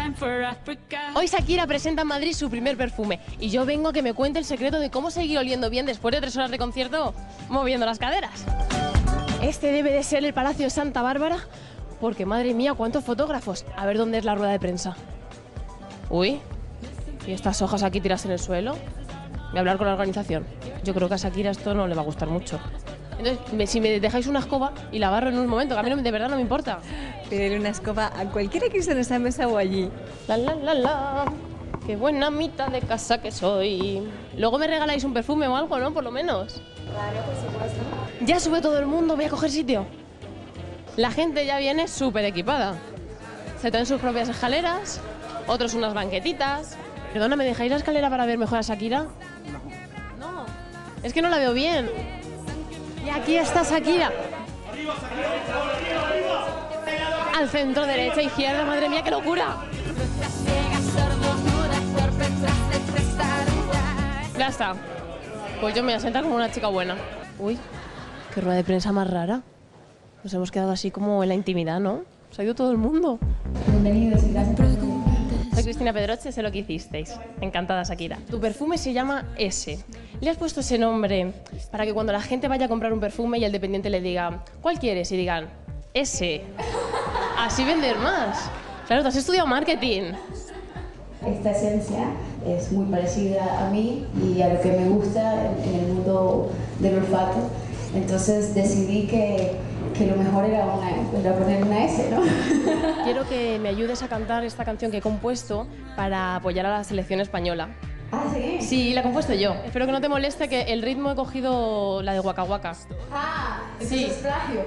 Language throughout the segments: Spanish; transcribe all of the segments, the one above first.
Hoy Shakira presenta en Madrid su primer perfume y yo vengo a que me cuente el secreto de cómo seguir oliendo bien después de 3 horas de concierto moviendo las caderas. Este debe de ser el Palacio de Santa Bárbara porque, madre mía, cuántos fotógrafos. A ver dónde es la rueda de prensa. Uy, ¿y estas hojas aquí tiras en el suelo? Voy a hablar con la organización. Yo creo que a Shakira esto no le va a gustar mucho. Entonces, si me dejáis una escoba y la barro en un momento, que a mí de verdad no me importa. Pedirle una escoba a cualquiera que esté en esa mesa o allí. La, qué buena mitad de casa que soy. Luego me regaláis un perfume o algo, ¿no? Por lo menos. Claro, por supuesto. Ya sube todo el mundo, voy a coger sitio. La gente ya viene súper equipada. Se traen sus propias escaleras, otros unas banquetitas. Perdona, ¿me dejáis la escalera para ver mejor a Shakira? No, es que no la veo bien. Y aquí está Shakira. Al centro, derecha, izquierda, madre mía, qué locura. Ya está. Pues yo me voy a sentar como una chica buena. Uy, qué rueda de prensa más rara. Nos hemos quedado así como en la intimidad, ¿no? Se ha ido todo el mundo. Bienvenidos y gracias por venir. Soy Cristina Pedroche, sé lo que hicisteis. Encantada, Shakira. Tu perfume se llama S. Le has puesto ese nombre para que cuando la gente vaya a comprar un perfume y el dependiente le diga ¿cuál quieres? Y digan S. Así vender más. Claro, tú has estudiado marketing. Esta esencia es muy parecida a mí y a lo que me gusta en el mundo del olfato. Entonces decidí que lo mejor era poner una S, ¿no? Quiero que me ayudes a cantar esta canción que he compuesto para apoyar a la selección española. Ah, ¿sí? Sí, la he compuesto yo. Espero que no te moleste que el ritmo he cogido la de Waka Waka. Ah, sí. Es plagio.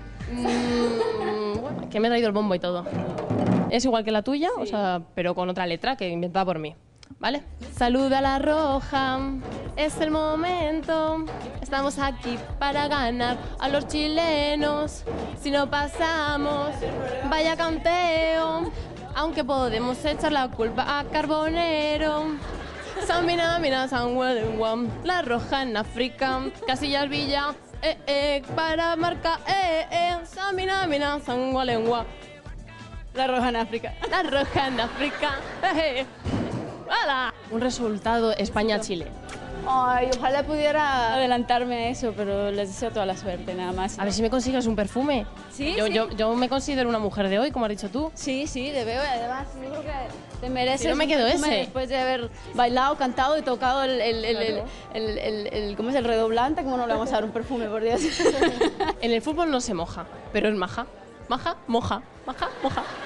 Bueno, que me he traído el bombo y todo. Es igual que la tuya, sí. O sea, pero con otra letra que inventada por mí. ¿Vale? Saluda a la roja, es el momento. Estamos aquí para ganar a los chilenos. Si no pasamos, vaya canteo. Aunque podemos echar la culpa a Carbonero. Samina, mina, San Juan, la roja en África. Casillas Villa, para marca, Samina, mina, San Juan. La roja en África. La roja en África. ¡Hala! Un resultado España-Chile. Ay, ojalá pudiera adelantarme a eso, pero les deseo toda la suerte, nada más. A ver si me consigues un perfume. Sí, yo me considero una mujer de hoy, como has dicho tú. Sí, te veo, y además yo creo que te mereces. Si no me quedo ese. Después de haber bailado, cantado y tocado ¿cómo es el redoblante? ¿Cómo no le vamos a dar un perfume, por Dios? En el fútbol no se moja, pero es maja. Maja, moja, maja, moja.